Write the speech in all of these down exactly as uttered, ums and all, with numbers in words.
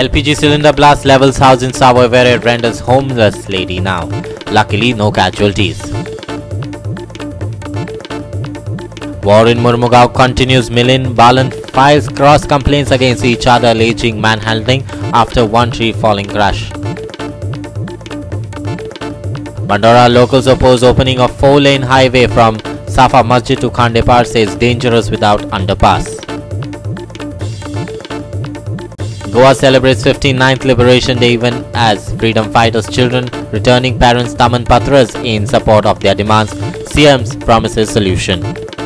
P G cylinder blast levels house in Savoy where it renders homeless lady now. Luckily, no casualties. War in Murmugao continues. Milin Balan files cross complaints against each other alleging manhandling after one tree falling crash. Bandora locals oppose opening of four-lane highway from Safa Masjid to Khandepar, says dangerous without underpass. Goa celebrates fifty-ninth Liberation Day even as freedom fighters' children returning parents Taman Patras in support of their demands. C M promises solution.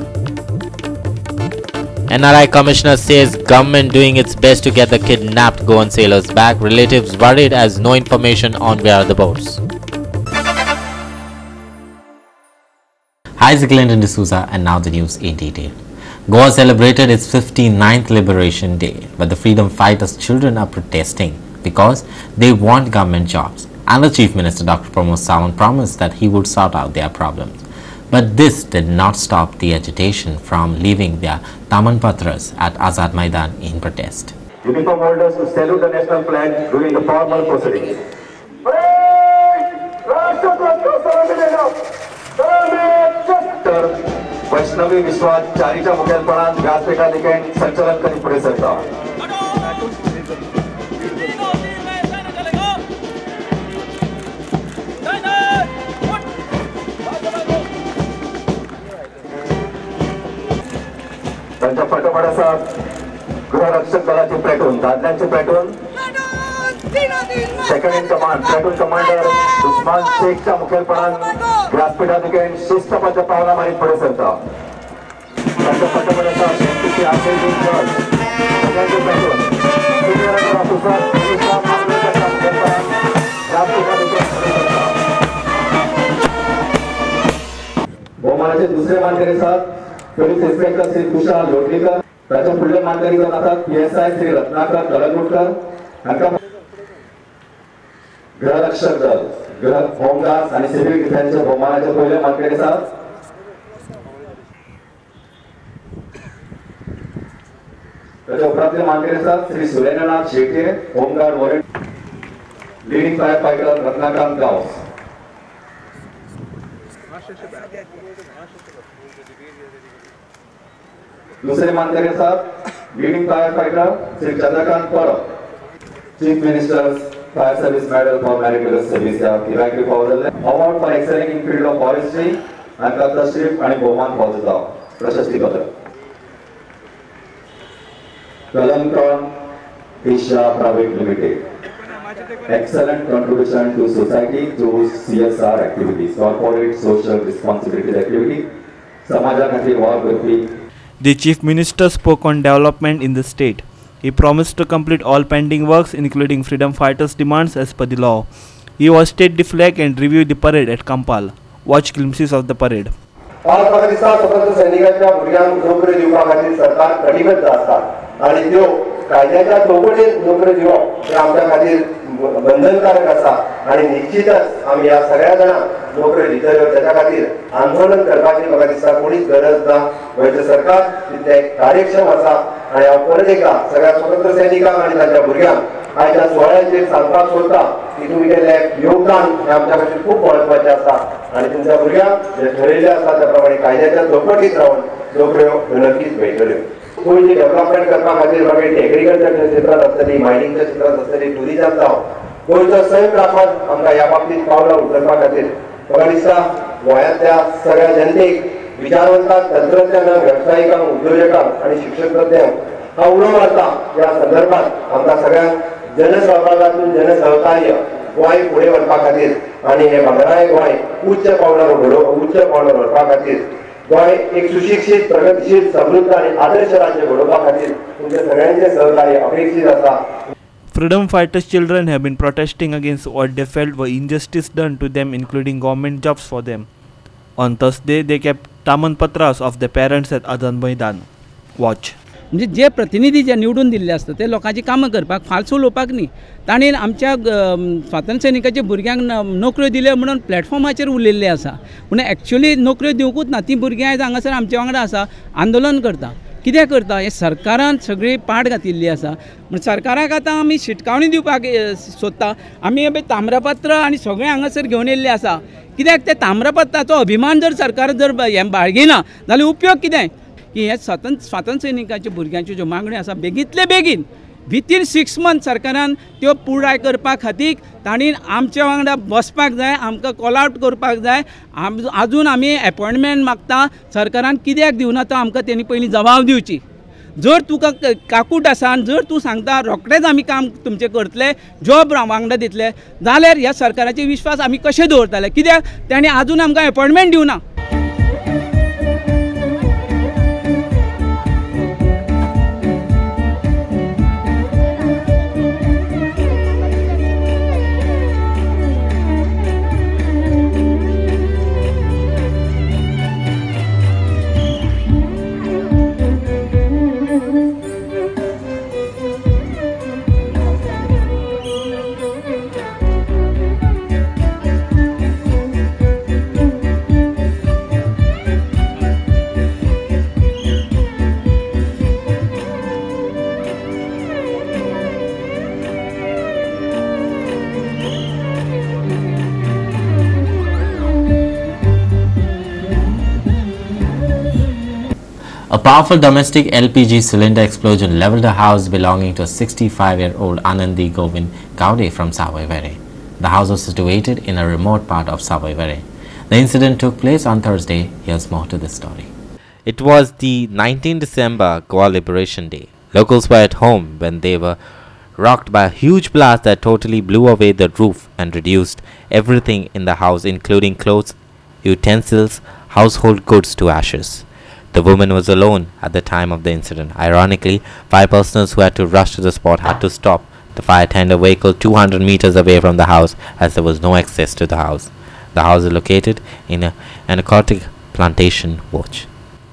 N R I Commissioner says government doing its best to get the kidnapped Goan sailors back. Relatives worried as no information on where are the boats. Hi, this is Clinton D'Souza and now the news in detail. Goa celebrated its fifty-ninth Liberation Day, but the freedom fighters' children are protesting because they want government jobs. And the Chief Minister Doctor Pramod Sawant promised that he would sort out their problems. But this did not stop the agitation from leaving their Taman Patras at Azad Maidan in protest. Uniform holders to salute the national flag during the formal proceedings. Vaishnavi विश्वास चारीच्या मुखेलपणात व्यासपीठा ठिकाणी संचलन करीत पुढे सरता. त्यांच्या पाठोपाठ असा गृहरक्षक दलाची प्लेटून दादल्यांची platoon second in command platoon commander Usman शेखच्या मुखेलपणात व्यासपीठा ठिकाणी शिस्तबद्ध पावला मारीत पुढे सरता. त्यांच्या पाठोपाठ असा एनपीसी आरसीबी सगळ्यांची प्लेटून सिनियर ऑफिसर पोलिसांच्या मुखेलपणात व्यासपीठा ठिकाणी पुढे सरता. बहुमानाचे दुसरे मानकरी साहेब पोलीस इन्स्पेक्टर श्री कुशाल लोटलीकर, त्याच्या पुढले मानकरी जण असतात पीएसआय श्री रत्नाकर कलगुटकर, गृहरक्षक दल गृह होमगार्ड्स आणि सिव्हिल डिफेन्सच्या बहुमानाचे पहिले मानकरी साहेब. त्याच्या उपरांतले मानकरी साहेब Shri Surendranath Shete, home guard warrant leading fire fighter Ratnakant Gawas. दूसरे मानकरी साहब leading fire fighter Shri Chandrakant Parab, chief minister fire service medal for meritorious service या किरायकी पावले award for excelling in field of forestry आणि कथाश्रीफ आणि बहुमान पावता प्रशस्ती पत्र. कलमक्रॉन Asia private limited excellent contribution to society through C S R activities, corporate social responsibility activity, समाजाखातीर वावर करपी. The Chief Minister spoke on development in the state. He promised to complete all pending works, including freedom fighters' demands as per the law. He hosted the flag and reviewed the parade at Kampala. Watch glimpses of the parade. आज पाकिस्तान स्वतंत्र सैनिकांच्या भुरग्यांक नोकरी दिवपा खातीर सरकार कटिबद्ध आसा आणि त्यो कायद्याच्या चौकटीत नोकरी दिवप हे आमच्या खातीर बंधनकारक आसा आणि निश्चितच आम्ही या सगळ्या जणांक नोकरी दितल्यो. त्याच्या खातीर आंदोलन करपाची म्हाका दिसता कोणीच गरज ना. गोंयचें सरकार तितलें कार्यक्षम आसा आणि हांव परत एकदा सगळ्या स्वतंत्र सैनिकांक आणि तांच्या भुरग्यांक आयच्या सुवाळ्याचेर सांगपाक सोदता की तुमी केल्लें योगदान हे आमच्या खातीर खूब महत्वाचें आसा आणि तुमच्या भुरग्यांक जे ठरयिल्लें आसा त्या प्रमाणे कायद्याच्या चौकटीत रावन नोकऱ्यो नक्कीच मेळटल्यो. गोंयची डेव्हलपमेंट करपा खातीर मागीर एग्रीकल्चरच्या क्षेत्रांत आसतली, मायनिंगच्या क्षेत्रांत आसतली, टुरिझम जावं गोंयचो सैम राखण आमकां ह्या बाबतींत पावलां उखलपा खातीर म्हाका दिसता गोंयांतल्या सगळ्या जनतेक विचारवंतांक, तंत्रज्ञांक, वेवसायिकांक, उद्योजकांक आणि शिक्षक तज्ञांक हांव उलो मारता ह्या संदर्भात आमकां सगळ्यांक जनसहभागातून जनसहकार्य गोंय फुडें व्हरपा खातीर आणि हे भागराय गोंय उच्च पावलां उच्च पावलां व्हरपा खातीर गोंय एक सुशिक्षित, प्रगतीशील, समृद्ध आणि आदर्श राज्य घडोवपा खातीर तुमच्या सगळ्यांचे सहकार्य अपेक्षित आसा. Freedom fighters' children have been protesting against what they felt were injustice done to them, including government jobs for them. On Thursday, they kept Taman Patras of their parents at Azad Maidan. Watch. म्हणजे जे प्रतिनिधी जे निवडून दिल्ले असता ते लोकांची कामां करपाक फालसू उलोवपाक न्ही. तांणी आमच्या स्वातंत्र्य सैनिकाच्या भुरग्यांक नोकऱ्यो दिल्यो म्हणून प्लॅटफॉर्माचेर उलयल्ले आसा. पूण एक्चुअली नोकऱ्यो दिवंकूच ना. ती भुरगीं आयज हांगासर आमच्या वांगडा आसा, आंदोलन करता. कितें करता हे सरकारान सगळी पाड घातिल्ली आसा. म्हण सरकाराक आतां आमी शिटकावणी दिवपाक सोदता. आमी हे ताम्रपत्र आनी सगळें हांगासर घेवन येयल्ले आसा. कित्याक ते ताम्रपत्राचो अभिमान जर सरकार जर हें बाळगिना जाल्यार उपयोग कितें की हे स्वतंत्र स्वातंत्र्य सैनिकांच्या भुरग्यांच्यो ज्यो मागण्यो आसा बेगींतले बेगीन विथीन सिक्स मंथ सरकारान त्यो पुराय करपा खातीर तांणी आमच्या वांगडा बसपाक जाय, आमकां कॉल आवट करपाक जाय. आम आजून आमी एपॉयंटमेंट मागता सरकारान कित्याक दिवना तो आमकां तेणी पयलीं जबाब दिवची. जर तुका काकूट आसा आनी जर तूं सांगता रोखडेच आमी काम तुमचें करतले जॉब वांगडा दितले जाल्यार ह्या सरकाराचे विश्वास आमी कशे दवरतले कित्याक तांणी आजून आमकां एपॉयंटमेंट दिवना. A powerful domestic L P G cylinder explosion leveled a house belonging to a sixty-five-year-old Anandi Govind Gowde from Savoyvere. The house was situated in a remote part of Savoyvere. The incident took place on Thursday. Here's more to this story. It was the nineteenth December, Goa Liberation Day. Locals were at home when they were rocked by a huge blast that totally blew away the roof and reduced everything in the house, including clothes, utensils, household goods, to ashes. The woman was alone at the time of the incident. Ironically, five persons who had to rush to the spot had to stop the fire tender vehicle two hundred meters away from the house as there was no access to the house. The house is located in a, an aquatic plantation watch.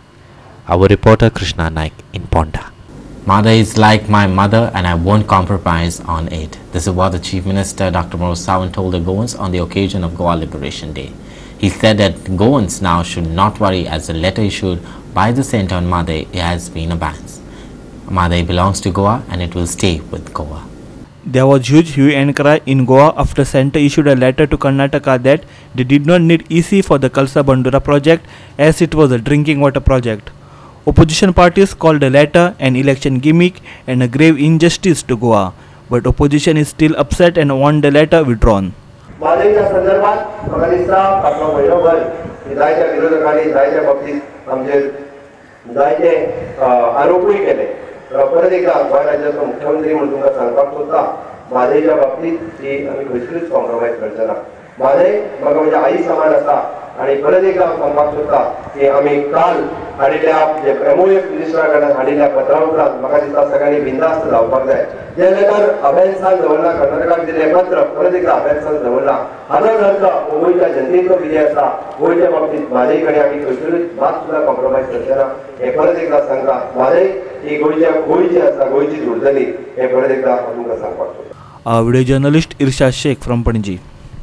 Our reporter Krishna Naik in Ponda. Mother is like my mother and I won't compromise on it. This is what the Chief Minister Doctor Manoj Sawant told the Goans on the occasion of Goa Liberation Day. He said that Goans now should not worry as the letter issued by the Centre on Madai has been abandoned. Madai belongs to Goa and it will stay with Goa. There was huge hue and cry in Goa after Centre issued a letter to Karnataka that they did not need E C for the Kalsa Bandura project as it was a drinking water project. Opposition parties called the letter an election gimmick and a grave injustice to Goa, but opposition is still upset and want the letter withdrawn. मादेच्या संदर्भात म्हाका दिसता फाटलो म्हयनोभर जायत्या विरोधकांनी जायत्या बाबतींत आमचे जायते आरोपूय केले. परत एकदा गोंय राज्याचो मुख्यमंत्री म्हणून तुमकां सांगपाक सोदता म्हादेच्या बाबतींत ती आमी खंयसरूच कॉम्प्रोमायज करचे ना. म्हादय म्हाका म्हज्या आई समान आसा आनी परत एकदा सांगपाक सोदता की आमी काल हाडिल्ल्या जे एमओएफ मिनिस्टरा कडल्यान हाडिल्ल्या पत्रा उपरांत म्हाका दिसता सगळ्यांनी बिंदास्त जावपाक जाय. जे लेटर अभ्यासान दवरला कर्नाटकाक दिल्लें पत्र परत एकदा अभ्यासान दवरला. हाजो अर्थ गोंयच्या जनतेचो विजय आसा. गोंयच्या बाबतींत म्हादय कडेन आमी खंयसरूच मात सुद्दां कॉम्प्रोमायज करचे ना हें परत एकदा सांगता. म्हादय ही गोंयच्या गोंयची आसा, गोंयचीच उरतली हें परत एकदा तुमकां सांगपाक सोदता. Video journalist Irshad Sheikh from Panji.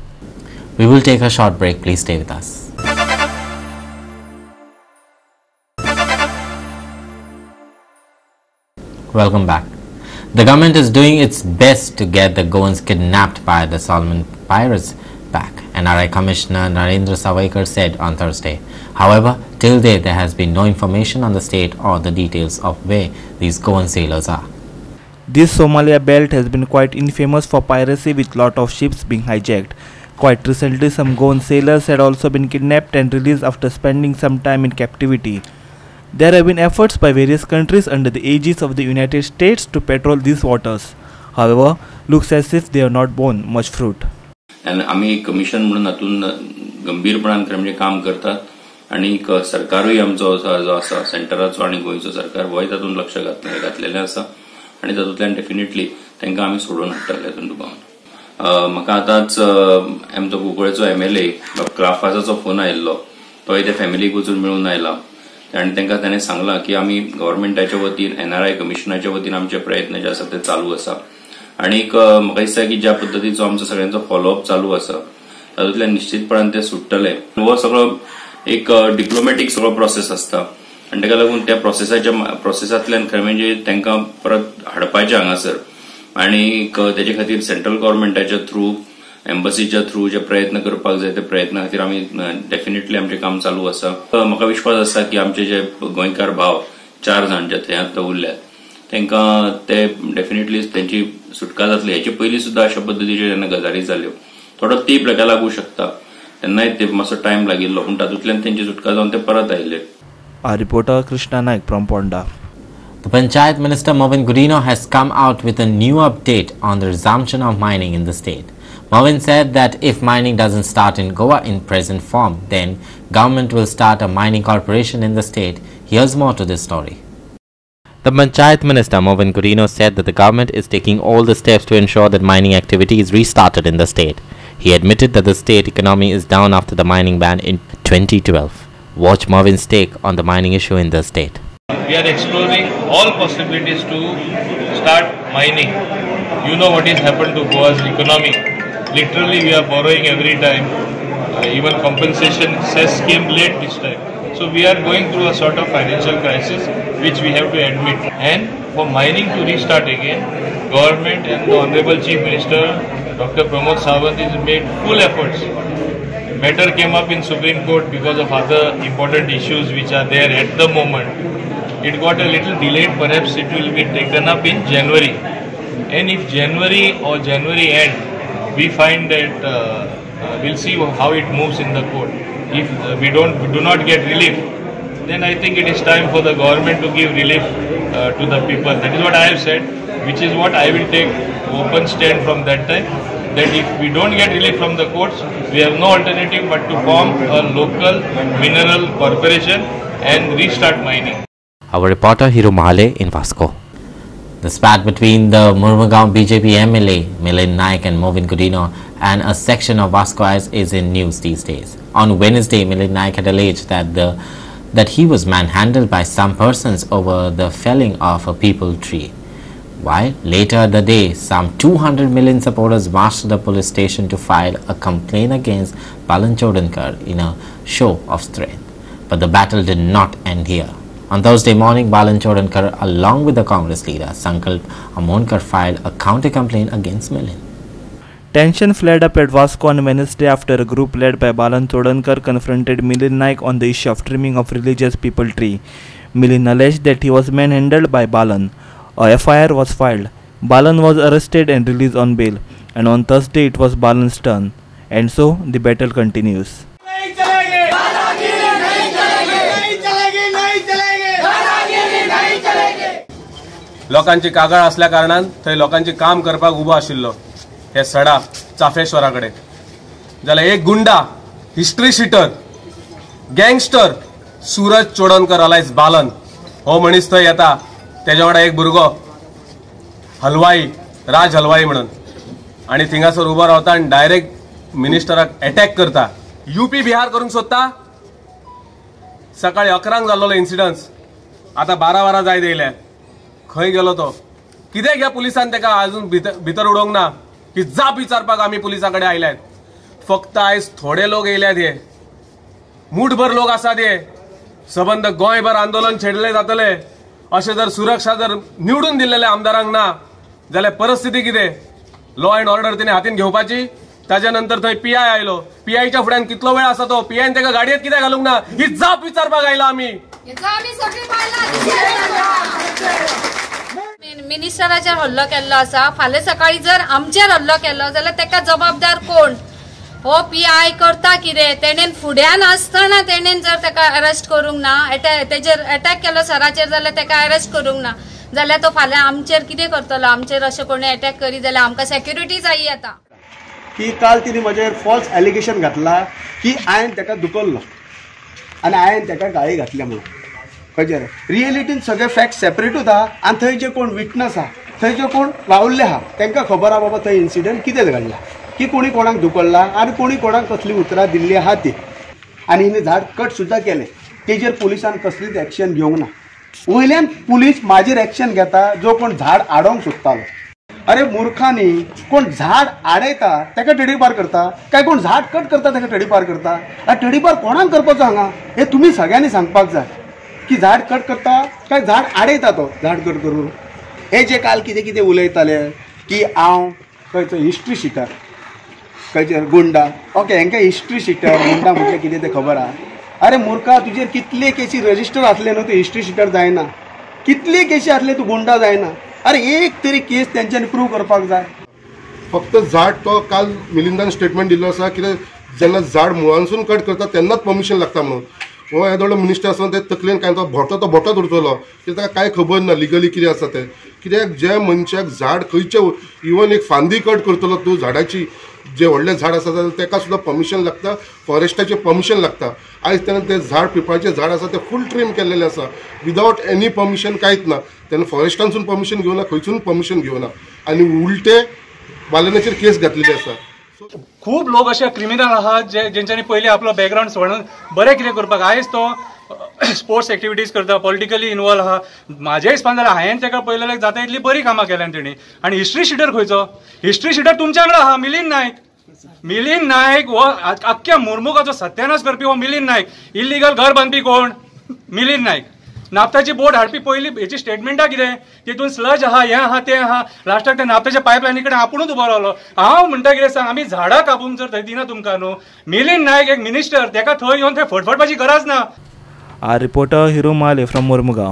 We will take a short break. Please stay with us. Welcome back. The government is doing its best to get the Goans kidnapped by the Solomon pirates back, N R I Commissioner Narendra Savaikar said on Thursday. However, till date there has been no information on the state or the details of where these Goan sailors are. This Somalia belt has been quite infamous for piracy, with lot of ships being hijacked. Quite recently, some Goan sailors had also been kidnapped and released after spending some time in captivity. There have been efforts by various countries under the aegis of the United States to patrol these waters. However, looks as if they have not borne much fruit. And आम्ही commission म्हणून हातून गंभीरपणान म्हणजे काम करतात आणि सरकारूय आमचो जो आसा सेंटराचो आणि गोंयचो सरकार होय तातून लक्ष घातलेलें आसा आणि तातूंतल्यान डेफिनेटली तांकां आमी सोडून हाडटले तातूंत दुबावन. म्हाका आतांच आमचो कुंकळेचो एमएलए क्राफासाचो फोन आयिल्लो. तो त्या फॅमिलीक वचून मेळून आयला आणि तांकां ताणें सांगलां की आमी गव्हर्नमेंटाच्या वतीन एनआरआय कमिशनाच्या वतीन आमचे प्रयत्न जे आसा ते चालू आसा आणि म्हाका दिसता की ज्या पद्दतीचो आमचो सगळ्यांचो फॉलोअप चालू आसा तातूंतल्यान निश्चितपणान ते सुट्टले. हो सगळो एक डिप्लोमॅटीक सगळो प्रोसेस आसता आनी ताका लागून त्या प्रोसेसाच्या प्रोसेसांतल्यान खरें म्हणजे तांकां परत हाडपाचें हांगासर आनी तेजे खातीर सेंट्रल गव्हर्मेंटाच्या थ्रू एम्बसीच्या थ्रू जे प्रयत्न करपाक जाय ते प्रयत्ना खातीर आमी डेफिनेटली आमचें काम चालू आसा. म्हाका विश्वास आसा की आमचे जे गोंयकार भाव चार जाण जे थंय उरल्यात तांकां ते डेफिनेटली त्यांची सुटका जातली. हेचे पयलीं सुद्दां अशा पद्दतीच्यो जेन्ना गजाली जाल्यो थोडो तेंप ताका लागू शकता, तेन्नाय ते मातसो टायम लागिल्लो, पूण तातूंतल्यान तेंची सुटका जावन ते परत आयले. Our reporter Krishna Naik from Ponda. The Panchayat Minister Movin Gurino has come out with a new update on the resumption of mining in the state. Movin said that if mining doesn't start in Goa in present form, then government will start a mining corporation in the state. Here's more to this story. The Panchayat Minister Movin Gurino said that the government is taking all the steps to ensure that mining activity is restarted in the state. He admitted that the state economy is down after the mining ban in twenty twelve. Watch Movin's take on the mining issue in the state. We are exploring all possibilities to start mining. You know what has happened to Goa's economy. Literally we are borrowing every time. Uh, even compensation cess came late this time. So we are going through a sort of financial crisis which we have to admit. And for mining to restart again, government and the Honorable Chief Minister Doctor Pramod Sawant has made full efforts. Matter came up in Supreme Court because of other important issues which are there at the moment. It got a little delayed, perhaps it will be taken up in January. And if January or January end, we find that uh, uh, we'll see how it moves in the court. If uh, we don't we do not get relief, then I think it is time for the government to give relief uh, to the people. That is what I have said, which is what I will take open stand from that time. That if we don't get relief from the courts, we have no alternative but to form a local mineral corporation and restart mining. Our reporter Hiro Mahale in Vasco. The spat between the Murmagaon B J P M L A Milind Naik and Movin Gurino and a section of Vascois is in news these days. On Wednesday, Milind Naik had alleged that the that he was manhandled by some persons over the felling of a peepal tree. While later the day, some two hundred million supporters marched to the police station to file a complaint against Balan Chodankar in a show of strength. But the battle did not end here. On Thursday morning, Balan Chodankar, along with the Congress leader Sankalp Amonkar, filed a counter-complaint against Milind. Tension flared up at Vasco on Wednesday after a group led by Balan Chodankar confronted Milind Naik on the issue of trimming of religious peepal tree. Milind alleged that he was manhandled by Balan. A F I R was filed. Balan was arrested and released on bail, and on Thursday it was Balan's turn. And so the battle continues. लोकांची कागाळ असल्या कारणान थंय लोकांची काम करपाक उबो आशिल्लो हे सडा चाफेश्वराकडे जाल्यार एक गुंडा history sheeter gangster Suraj Chodankar alias Balan हो मनीस थंय येता. तेज्या वांगडा एक भुरगो हलवाई राज हलवाई म्हणून आनी थिंगासर उबो रावता आनी डायरेक्ट मिनिस्टराक अटॅक करता. यूपी बिहार करूंक सोदता. सकाळी अकरांक जाल्लो इन्सिडन्स आतां बारा बारा जायत येयल्या. खंय गेलो तो कितें ह्या पुलिसान तेका अजून भितर उडोवंक ना की जाप विचारपाक आमी पुलिसा कडेन आयल्यात. फक्त आयज थोडे लोक येयल्यात. हे मुठभर लोक आसात. हे सबंद गोंयभर आंदोलन छेडले जातले. अशें जर सुरक्षा जर निवडून दिल्लेले आमदारांक ना जाल्यार परिस्थिती कितें. लॉ अँड ऑर्डर तिने हातीन घेवपाची. ताज्या नंतर थंय पीआय आयलो. पीआयच्या फुड्यान कितलो वेळ आसा तो. पीआयन तेका गाडयेत कित्याक घालूंक ना ही जाप विचारपाक आयला आमी. मिनिस्टराचेर हल्लो केल्लो आसा. फाल्यां सकाळी जर आमचेर हल्लो केलो जाल्यार तेका जबाबदार कोण. हो पीआय करता कितें. तेणेन फुड्यान आसतना तेणेन जर तेका अरेस्ट करूंक ना तेजेर अटॅक केलो सराचेर जाल्यार तेका अरेस्ट करूंक ना जाल्यार तो फाल्यां आमचेर कितें करतलो. आमचेर अशें कोणी अटॅक करी जाल्यार आमकां सेक्युरिटी जायी येता. की काल तिने म्हजेर फॉल्स एलिगेशन घातला की हांवें तेका दुखल्लो आनी हांवें तेका गाळी घातल्या म्हणून. खंयचेर रियलिटीन सगळे फॅक्ट सेपरेटूच आहा आनी थंय जे कोण विटनस आहा थंय जे कोण रावल्ले आहा तांकां खबर आहा बाबा थंय इन्सिडंट कितें घडला की कोणी कोणाक दुखल्ला आनी कोणी कोणाक कसली उतरां दिल्ली आहा ती. आनी हिने झाड कट सुद्दां केलें. तेजेर पुलिसान कसलीच एक्शन घेवंक ना. वयल्यान पुलीस म्हाजेर एक्शन घेता जो कोण झाड आडोवंक सोदतालो. अरे मुर्खांनी कोण झाड आडयता ताका तडीपार करता काय कोण झाड कट करता ताका तडीपार करता. तडीपार कोणाक करपाचो हांगा हे तुमी सगळ्यांनी सांगपाक जाय. की झाड कट करता काय झाड आडयता तो झाड कट करून. हे जे काल कितें कितें उलयताले की हांव खंयचो हिस्ट्री शिटर खंयचे गुंडा. ओके, हांकां हिस्ट्री शिटर गुंडा म्हटलें कितें तें खबर आहा. अरे मुर्खा, तुजेर कितले केसी रजिस्टर आसले न्हू, तूं हिस्ट्री शिटर जायना. कितले केसी आसले तूं गुंडा जायना. अरे एक तरी केस तेंच्यांनी प्रूव करपाक जाय. फक्त झाड तो काल मिलिंदान स्टेटमेंट दिल्लो आसा कितें जेन्ना झाड मुळांसून कट करता तेन्नाच परमिशन लागता म्हणून. हो येदो व्हडलो मिनिस्टर आसा ते तकलेन कांय तो भोटो तो भोटोच उरतलो कित्याक ताका कांय खबर ना लिगली कितें आसा तें. कित्याक जे मनशाक झाड खंयचे इवन एक फांदी कट करतलो तूं झाडाची, जे व्हडलें झाड आसा जाल्यार ताका सुद्दां परमिशन लागता, फॉरेस्टाचें परमिशन लागता. आयज तेन्ना तें झाड पिंपळाचें झाड आसा तें फूल ट्रीम केल्लेलें आसा विदावट एनी परमिशन कांयच ना. तेन्ना फॉरेस्टानसून परमिशन घेवना, खंयसून परमिशन घेवना आनी उलटे बालनाचेर केस घातलेली आसा. खूब लोक असे क्रिमिनल आहात जे जेंच्यांनी पयलीं आपलो बॅकग्रावंड सोडून बरें कितें करपाक आयज तो स्पोर्ट्स एक्टिविटीज करता, पॉलिटिकली इनवॉल्व आहा. म्हाजें हिसपान जाल्यार हांवें ताका पळयलें जाता इतली बरी कामां केल्यान तेणी. आनी हिस्ट्री शिटर खंयचो? हिस्ट्री शिटर तुमच्या वांगडा आहा मिलिंद नायक. मिलिंद नायक हो आख्ख्या मुर्मुगाचो सत्यानाश करपी हो मिलिंद नायक. इल्लिगल घर बांदपी कोण? मिलिंद नायक. नाफ्ताची बोट हाडपी पयली हेची स्टेटमेंटां कितें? तितून स्लज आहा, हें आहा, तें आहा. लास्टाक त्या नाफ्ताच्या पायपलायनी कडेन आपुणूच उबो रावलो. हांव म्हणटा कितें सांग, आमी झाडां कापूंक जर थंय दिना तुमकां न्हू. मिलिंद नायक एक मिनिस्टर, ताका थंय येवन थंय फटफटपाची गरज ना. Our reporter Hiru Male from Mormugao.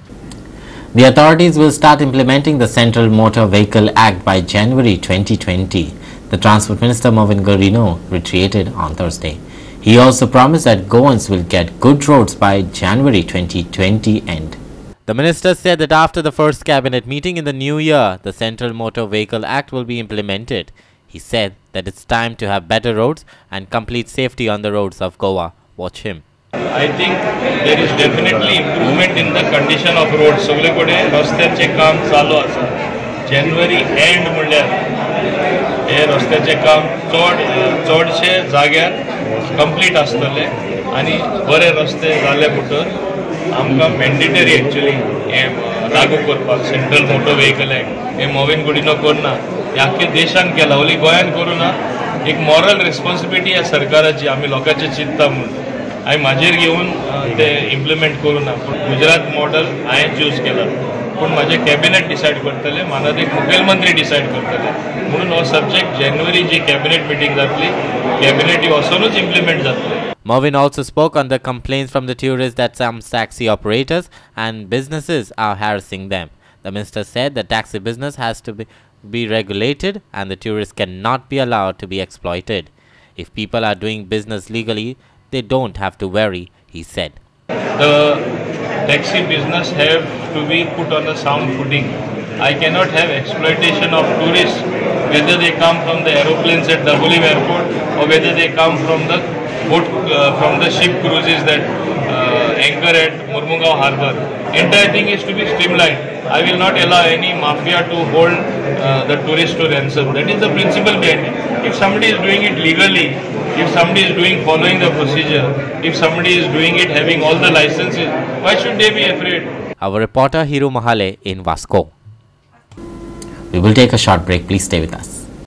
The authorities will start implementing the Central Motor Vehicle Act by January twenty twenty. The Transport Minister Movin Garino reiterated on Thursday. He also promised that Goans will get good roads by January twenty twenty end. The minister said that after the first cabinet meeting in the new year, the Central Motor Vehicle Act will be implemented. He said that it's time to have better roads and complete safety on the roads of Goa. Watch him. I think there is definitely improvement in the condition of roads. सगळे कडेन रस्त्याचे काम चालू आसा. January and म्हणल्यार हे रस्त्याचे काम चड चडशे जाग्यार कंप्लीट आसतले आनी बरे रस्ते जाले म्हणटच आमकां मॅन्डेटरी एक्चुअली हे लागू करपाक सेंट्रल मोटर व्हेकल एक्ट. हे मोविन गुडिनो करना, हे आख्खे देशान केला, ओली गोंयान करूं ना. एक मॉरल रिस्पॉन्सिबिलिटी ह्या सरकाराची, आमी लोकांचे चिंतता म्हणून. हांवें म्हाजेर घेवन ते इम्प्लिमेंट करूं ना, पूण गुजरात मॉडल हांवें चूज केला. पूण म्हाजे कॅबिनेट डिसायड करतले, मानद एक मुखेलमंत्री डिसायड करतले. म्हणून हो सब्जेक्ट जानेवारी जी कॅबिनेट मिटींग जातली, कॅबिनेटी वचूनच इम्प्लिमेंट जातले. Movin also spoke on the complaints from the tourists that some taxi operators and businesses are harassing them. The minister said the taxi business has to be, be regulated and the tourists cannot be allowed to be exploited. If people are doing business legally, they don't have to worry, he said. The taxi business have to be put on a sound footing. I cannot have exploitation of tourists, whether they come from the aeroplanes at Dabolim Airport or whether they come from the boat, uh, from the ship cruises that uh, anchor at Mormugao Harbour. Entire thing is to be streamlined. I will not allow any mafia to hold uh, the tourists to ransom. That is the principle behind it. If somebody is doing it legally, if somebody is doing following the procedure, if somebody is doing it having all the licenses, why should they be afraid? Our reporter Hiru Mahale in Vasco. We will take a short break. Please stay with us.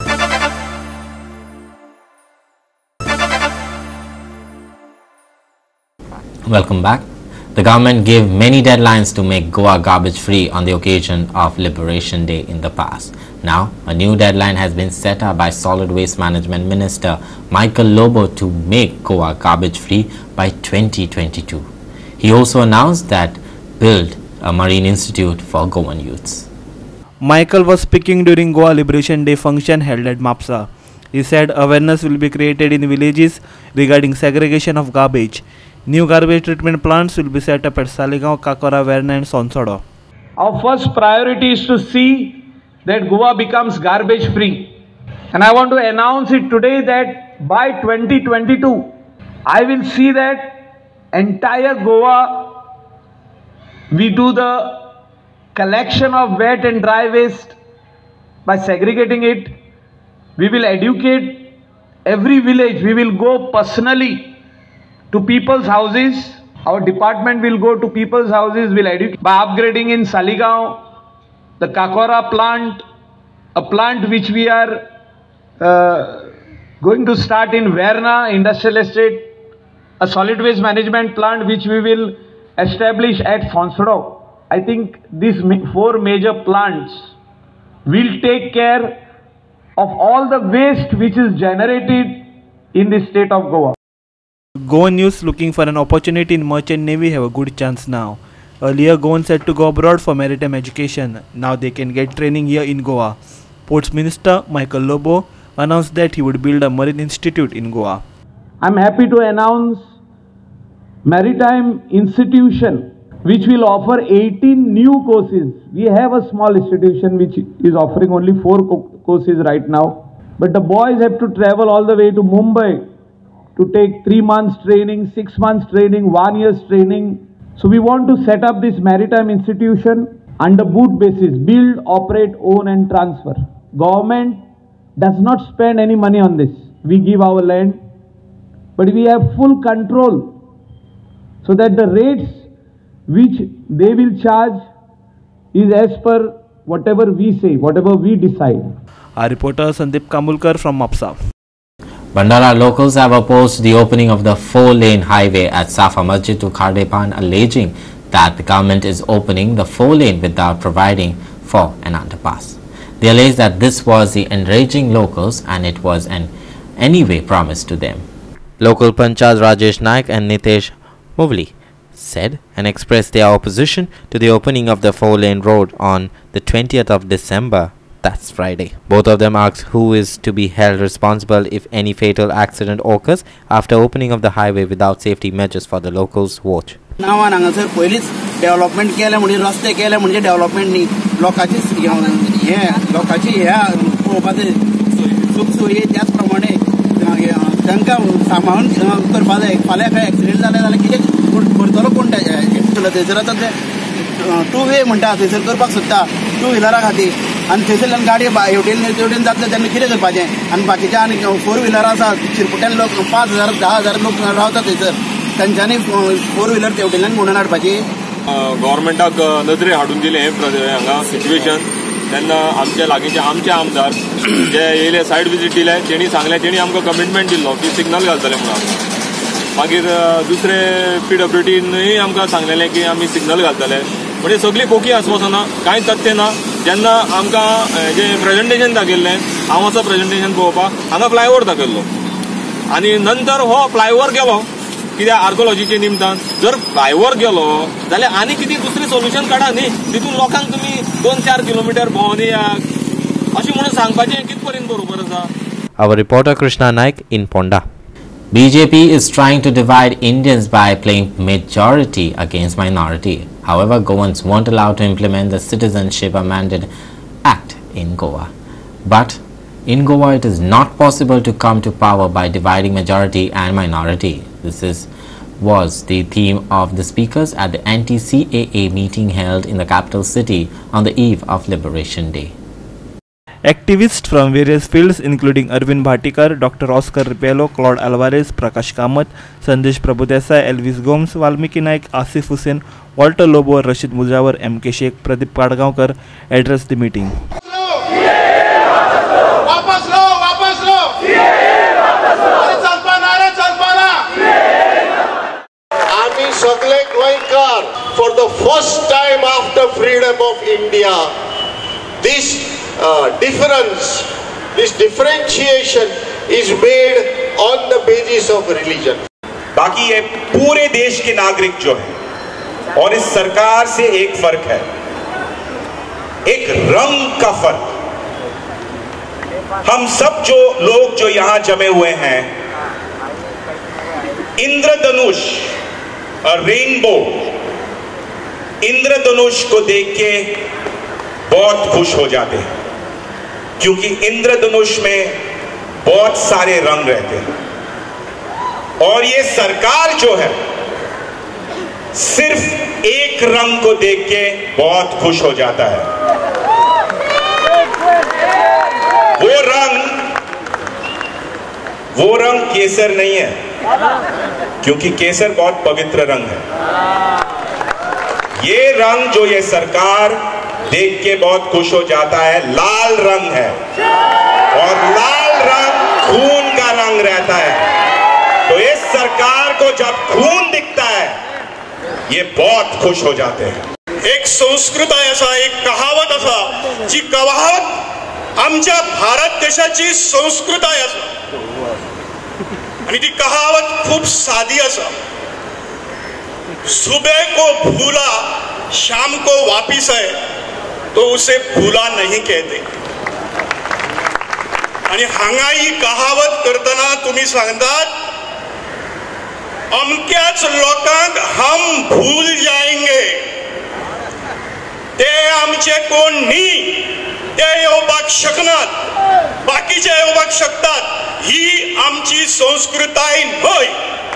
Welcome back. The government gave many deadlines to make Goa garbage free on the occasion of Liberation Day in the past. Now, a new deadline has been set up by Solid Waste Management Minister Michael Lobo to make Goa garbage free by twenty twenty-two. He also announced that build a marine institute for Goan youths. Michael was speaking during Goa Liberation Day function held at MAPSA. He said awareness will be created in villages regarding segregation of garbage. New garbage treatment plants will be set up at Saligaon, Kakora, Verna and Sonsodo. Our first priority is to see that Goa becomes garbage free. And I want to announce it today that by twenty twenty-two, I will see that entire Goa, we do the collection of wet and dry waste by segregating it. We will educate every village. We will go personally to people's houses. Our department will go to people's houses, will educate by upgrading in Saligaon, the Kakora plant, a plant which we are uh, going to start in Verna Industrial Estate, a solid waste management plant which we will established at Sonsoro, I think these four major plants will take care of all the waste which is generated in the state of Goa. Goan youths looking for an opportunity in merchant navy have a good chance now. Earlier, Goans had to go abroad for maritime education. Now they can get training here in Goa. Ports Minister Michael Lobo announced that he would build a marine institute in Goa. I'm happy to announce Maritime Institution, which will offer eighteen new courses. We have a small institution which is offering only four co courses right now. But the boys have to travel all the way to Mumbai to take three months training, six months training, one year's training. So we want to set up this maritime institution under boot basis, build, operate, own and transfer. Government does not spend any money on this. We give our land, but we have full control so that the rates which they will charge is as per whatever we say, whatever we decide. Our reporter Sandeep Kamulkar from Mapsa. Bandara locals have opposed the opening of the four-lane highway at Safa Masjid to Khardepan, alleging that the government is opening the four-lane without providing for an underpass. They allege that this was the enraging locals and it was an anyway promised to them. Local Panchayat Rajesh Naik and Nitesh Movli said and expressed their opposition to the opening of the four-lane road on the twentieth of December. That's Friday. Both of them asked who is to be held responsible if any fatal accident occurs after opening of the highway without safety measures for the locals' watch. Now, sir, police development केले म्हणजे रस्ते केले म्हणजे development नी लोकांची हे लोकांची ह्या पोवपाचे सुख सोयी त्याच प्रमाणे तांकां सांबाळून करपा जाय. फाल्यां काय एक्सिडेंट जाले जाल्यार कितें करतलो कोण थंयसर आतां ते टू वे म्हणटा थंयसर करपाक सोदता टू व्हिलरा खातीर आनी थंयसरल्यान गाडी हेवटेन तेवटेन जाता तेन्ना कितें करपाचें आनी बाकीचे आनी फोर व्हिलर आसा चिरपुट्यान लोक पांच हजार धा हजार लोक रावता थंयसर तांच्यांनी फोर व्हिलर तेवटेल्यान म्हणून हाडपाची. गव्हर्मेंटाक नदरे हाडून दिले हांगा सिच्युएशन तेन्ना आमचे लागींचे आमचे आमदार जे येयले सायड विजीट दिले तेणी सांगले तेणी आमकां कमिटमेंट दिल्लो की सिग्नल घालतले म्हणून. मागीर दुसरे पीडब्ल्यूडीनूय आमकां सांगलेलें की आमी सिग्नल घालतले. म्हणजे सगळी पोकी आसपासना कांय तथ्य ना. जेन्ना आमकां जे प्रेजेंटेशन दाखयल्लें हांव असो प्रेजेंटेशन पळोवपाक हांगा फ्लायओव्हर दाखयल्लो आनी नंतर हो फ्लायओव्हर गेलो कित्याक आर्कोलॉजीचे निमतान. जर फ्लायओव्हर गेलो जाल्यार आनी कितें दुसरें सोल्युशन काडा न्ही. तितून लोकांक तुमी दोन चार किलोमिटर भोंवन येयात अशें म्हणून सांगपाचें कित पर्यंत बरोबर आसा. Our reporter Krishna Naik in Ponda. B J P is trying to divide Indians by playing majority against minority. However, Goans won't allow to implement the Citizenship Amendment Act in Goa. But in Goa, it is not possible to come to power by dividing majority and minority. This is was the theme of the speakers at the anti C A A meeting held in the capital city on the eve of Liberation Day. Activists from various fields including Arvind Bhatikar, Doctor Oscar Ripello, Claude Alvarez, Prakash Kamath, Sandesh Prabhudesai, Elvis Gomes, Valmiki Naik, Asif Hussain, Walter Lobo, Rashid Mujawar, M K Sheikh, Pradeep Padgaonkar addressed the meeting. आम्ही सगळे गोंयकार for the first time after freedom of India, this uh, difference, this differentiation is made on the basis of religion. बाकी ये पूरे देश के नागरिक जो है और इस सरकार से एक फर्क है, एक रंग का फर्क. हम सब जो लोग जो यहां जमे हुए हैं, इंद्रधनुष और रेनबो, इंद्रधनुष को देख के बहुत खुश हो जाते हैं क्योंकि इंद्रधनुष में बहुत सारे रंग रहते हैं. और ये सरकार जो है सिर्फ एक रंग को देख के बहुत खुश हो जाता है. वो रंग वो रंग केसर नहीं है क्योंकि केसर बहुत पवित्र रंग है. ये रंग जो ये सरकार देख के बहुत खुश हो जाता है लाल रंग है और लाल रंग खून का रंग रहता है. तो इस सरकार को जब खून दिखता है ये बहुत खुश हो जाते हैं। एक संस्कृताय असा, एक कहावत असा, जी कहावत आमच्या भारत देशाची संस्कृताय असा आणि ती कहावत खूप साधी असा, सुबह को भूला शाम को वापिस है तो उसे भूला नहीं कहते। आणि हांगा ही कहावत करताना तुम्ही सांगतात अमक्याच लोकांक हम भूल जाएंगे, ते आमचे कोण न्ही, ते येवपाक शकनात, बाकीचे येवपाक शकतात, ही आमची संस्कृताय न्हय।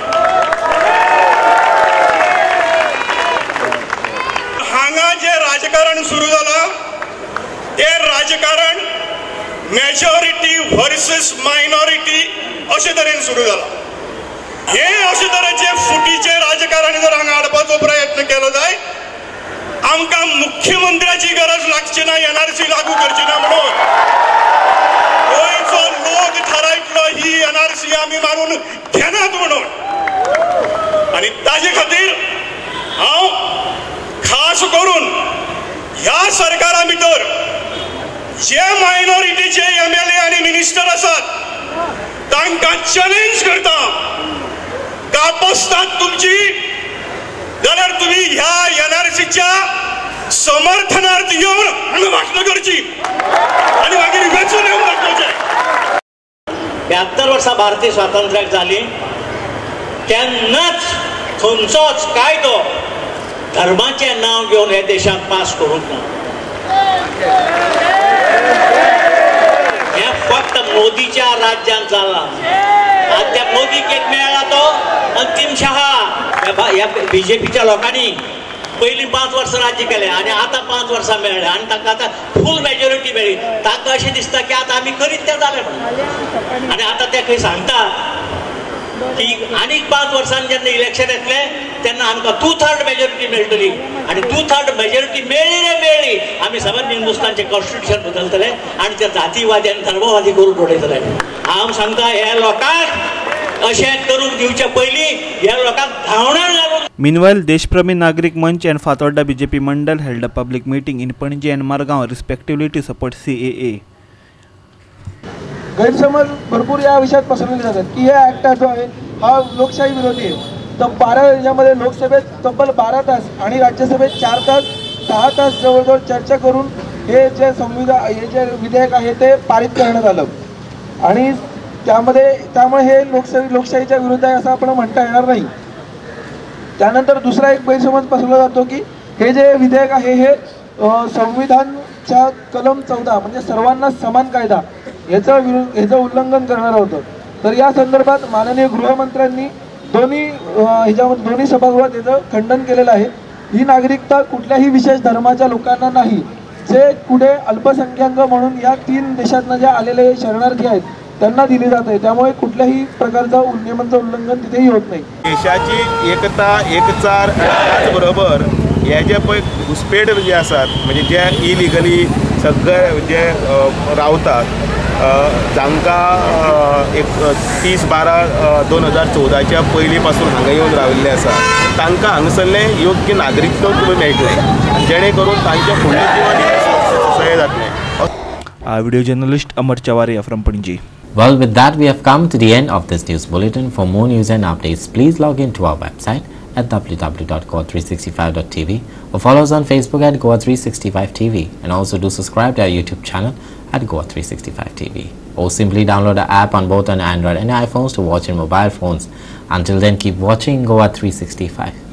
हांगा जे राजकारण सुरू झाला ते राजकारण मेजॉरिटी वर्सेस मायनॉरिटी अशे तरेन सुरू झाला। हे अशे तरेचे फुटीचे राजकारण जर हांगा हाडपाचो प्रयत्न केलो जाय, आमकां मुख्यमंत्र्याची गरज लागची ना एनआरसी लागू करची ना म्हणून। गोंयचो लोक थारायतलो ही एनआरसी आमी मारून घेनात म्हणून। आणि ताजे खातीर हांव खास करून ह्या सरकारा भितर जे मायनॉरिटीचे एमएलए आणि मिनिस्टर आसात तांकां चॅलेंज करता, कापसतात तुमची जाल्यार तुम्ही ह्या एनआरसीच्या समर्थनार्थ येऊन हांगा भाशणां करची आणि मागीर वेचून येवन दाखोवचें। ब्यात्तर वर्सां भारतीय स्वातंत्र्याक जाली तेन्नाच खंयचोच कायदो धर्माचें नांव घेवन हे देशाक पास करूंक ना। हे फक्त मोदीच्या राज्यांत जाला। त्या मोदीक एक मेळ्ळा तो अंतिम शहा, ह्या बीजेपीच्या लोकांनी पहिली पांच वर्सां राज्य केले आणि आता पांच वर्सां मेळ्ळे आणि तांकां आतां फूल मेजॉरिटी मेळ्ळी। तांकां अशें दिसता की आतां आमी करीत तें जालें म्हणून, आणि आतां ते खंय सांगता की आनीक पांच वर्सांनी जेन्ना इलेक्शन येतले तेन्ना आमकां टू थर्ड मेजॉरिटी मेळटली, आणि टू थर्ड मेजॉरिटी मेळ्ळी रे मेळ्ळी आमी सबंद हिंदुस्तानचें कॉन्स्टिट्यूशन बदलतले आणि ते जातीवादी आनी धर्मवादी करून उडयतले। हांव सांगता हे लोकांक अशें करूंक दिवचे पयलीं ह्या लोकांक धांवणार घालून। Meanwhile, Deshpremi Nagrik Manch and Fatorda B J P Mandal held a public meeting in Panaji and Margaon respectively to support C A A. गैरसमज भरपूर या विषयात पसरवले जातात की हे ऍक्ट जो आहे हा लोकशाही विरोधी आहे। तर बारा याच्यामध्ये लोकसभेत तब्बल बारा तास आणि राज्यसभेत चार तास दहा तास जवळजवळ चर्चा करून हे जे संविधान हे जे विधेयक आहे ते पारित करण्यात आलं, आणि त्यामध्ये त्यामुळे हे लोकशाही लोकशाहीच्या विरुद्ध आहे असं आपण म्हणता येणार नाही। त्यानंतर दुसरा एक गैरसमज पसरवला जातो की हे जे विधेयक आहे हे संविधानच्या कलम चौदा म्हणजे सर्वांना समान कायदा याचं विरुद्ध याचं उल्लंघन करणार होतं। तर या संदर्भात माननीय गृहमंत्र्यांनी दोन्ही ह्याच्यामध्ये दोन्ही सभागृहात याचं खंडन केलेलं आहे। ही नागरिकता कुठल्याही विशेष धर्माच्या लोकांना नाही, जे पुढे अल्पसंख्याक म्हणून या तीन देशातनं जे आलेले शरणार्थी आहेत त्यांना दिली जाते, त्यामुळे कुठल्याही प्रकारचं नियमांचं उल्लंघन तिथेही होत नाही। देशाची एकता एकचार त्याचबरोबर हे जे पळय घुसपेट जे आसात म्हणजे जे इलिगली सगळे जे रावतात जांकां एक तीस बारा दोन हजार चौदाच्या पयली पासून हांगा येवन राविल्ले आसा तांकां हांगासरलें योग्य नागरिकत्व मेळटलें जेणे करून तांचें फुडलें जिवन सय जातलें। Video journalist Amar Chavaria from Panaji. Well, with that, we have come to the end of this news bulletin. For more news and updates, please log in to our website at w w w dot goa three sixty-five dot t v or follow us on Facebook at goa three sixty-five T V, and also do subscribe to our YouTube channel at goa three sixty-five T V. Or simply download the app on both on Android and iPhones to watch in mobile phones. Until then, keep watching Goa three sixty-five.